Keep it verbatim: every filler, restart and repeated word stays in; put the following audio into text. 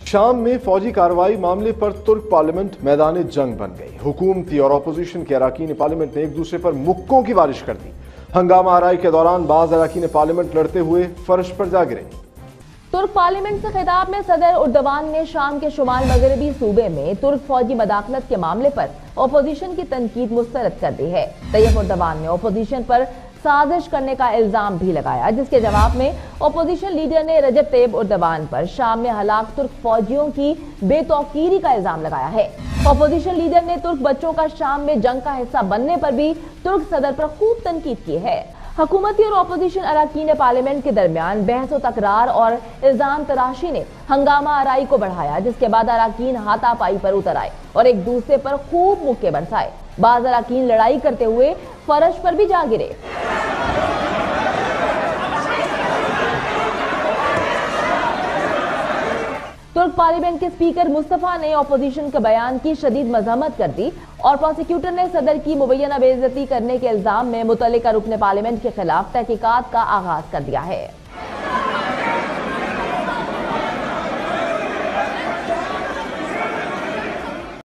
शाम में फौजी कार्रवाई मामले पर तुर्क पार्लियामेंट मैदान जंग बन गई। हुकूमती और अपोजिशन के अरकान पार्लियामेंट ने एक दूसरे पर मुक्कों की बारिश कर दी। हंगामा आराई के दौरान बाज अरकान पार्लियामेंट लड़ते हुए फर्श पर जा गिरे। तुर्क पार्लियामेंट से खिताब में सदर उर्दवान ने शाम के शुमाल मगरबी सूबे में तुर्क फौजी मदाखलत के मामले पर अपोजिशन की तनकीद मुस्तरद कर दी है। तैयब उर्दवान ने अपोजिशन पर साजिश करने का इल्जाम भी लगाया, जिसके जवाब में अपोजिशन लीडर ने रजब तैयब उर्दवान पर शाम में हलाक तुर्क फौजियों की बेतौकीरी का इल्जाम लगाया है। अपोजिशन लीडर ने तुर्क बच्चों का शाम में जंग का हिस्सा बनने पर भी तुर्क सदर पर खूब तनकीद की है। हुकूमती और अपोजिशन अरकान पार्लियामेंट के दरमियान बहस व तकरार और इल्जाम तराशी ने हंगामा आराई को बढ़ाया, जिसके बाद अरकान हाथापाई पर उतर आए और एक दूसरे पर खूब मुक्के बरसाए। बाज अरकान लड़ाई करते हुए फर्श पर भी जा गिरे। तुर्क पार्लियामेंट के स्पीकर मुस्तफा ने अपोजिशन के बयान की शदीद मजम्मत कर दी और प्रोसिक्यूटर ने सदर की मुबैना बेइज्जती करने के इल्जाम में मुतल्लिका रुकने पार्लियामेंट के खिलाफ तहकीकात का आगाज कर दिया है।